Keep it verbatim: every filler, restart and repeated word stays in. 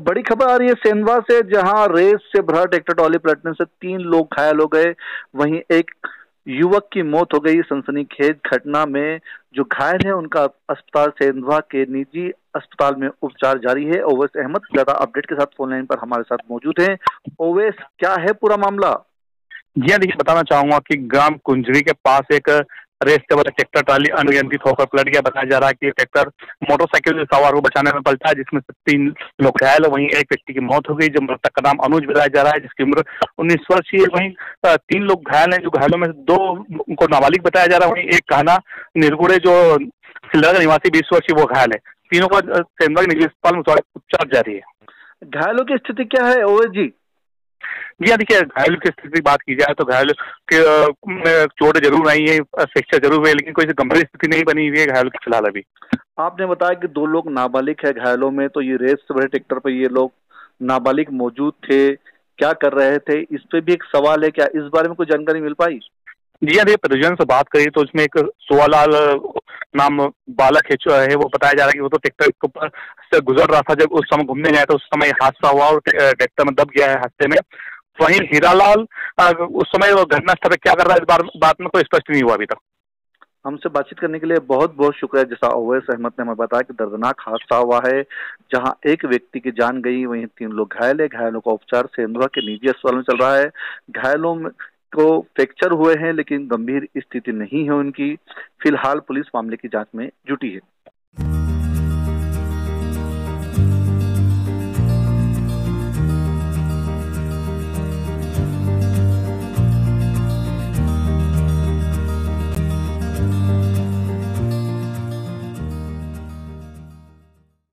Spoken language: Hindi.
बड़ी खबर आ रही है सेंधवा से, जहां रेस से भरा ट्रैक्टर ट्रॉली पलटने से तीन लोग घायल हो गए। वहीं एक युवक की मौत हो गई। सनसनीखेज घटना में जो घायल है उनका अस्पताल सेंधवा के निजी अस्पताल में उपचार जारी है। ओवैस अहमद ज्यादा अपडेट के साथ फोन लाइन पर हमारे साथ मौजूद हैं। ओवैस, क्या है पूरा मामला? जी हाँ, देखिए बताना चाहूंगा कि ग्राम कुंजरी के पास एक रेस से भरा ट्रैक्टर ट्राली अनियंत्रित होकर पलट गया। बताया जा रहा है कि ट्रैक्टर मोटरसाइकिल से सवार को बचाने में पलटा, जिसमें से तीन लोग घायल। वहीं एक व्यक्ति की मौत हो गई, जो मृतक का नाम अनुज बताया जा रहा है, जिसकी उम्र उन्नीस वर्षीय है। वहीं तीन लोग घायल हैं, जो घायलों में से दो को नाबालिग बताया जा रहा है। वहीं एक कहना निर्गुड़े जो सिल्ला का निवासी बीस वर्षीय वो घायल है। तीनों का सेंधवा के निजी अस्पताल में उपचार जारी है। घायलों की स्थिति क्या है ओवैस जी? जी हाँ, देखिए घायलों की स्थिति की बात की जाए तो घायल के चोट जरूर आई है, फ्रैक्चर जरूर हुए, लेकिन कोई गंभीर स्थिति नहीं बनी हुई है घायलों की फिलहाल अभी। आपने बताया कि दो लोग नाबालिग है घायलों में, तो ये रेस से भरे ट्रैक्टर पर ये लोग नाबालिग मौजूद थे, क्या कर रहे थे, इस पे भी एक सवाल है। क्या इस बारे में कोई जानकारी मिल पाई? जी हाँ, परिजन से बात करी तो उसमें एक सोवालाल नाम बालक है, वो बताया जा रहा है कि वो तो ट्रैक्टर के ऊपर से गुजर रहा था। जब उस समय घूमने गया तो उस समय हादसा हुआ और ट्रैक्टर में दब गया है हादसे में। वहीं हीरालाल उस समय वो घटनास्थल पर क्या कर रहा है, इस बार बात में कोई स्पष्ट नहीं हुआ अभी तक। हमसे बातचीत करने के लिए बहुत बहुत शुक्रिया। जैसा ओवैस अहमद ने हमें बताया कि दर्दनाक हादसा हुआ है, जहां एक व्यक्ति की जान गई, वहीं तीन लोग घायल है। घायलों का उपचार सेंधवा के निजी अस्पताल में चल रहा है। घायलों में को फ्रैक्चर हुए हैं, लेकिन गंभीर स्थिति नहीं है उनकी। फिलहाल पुलिस मामले की जांच में जुटी है।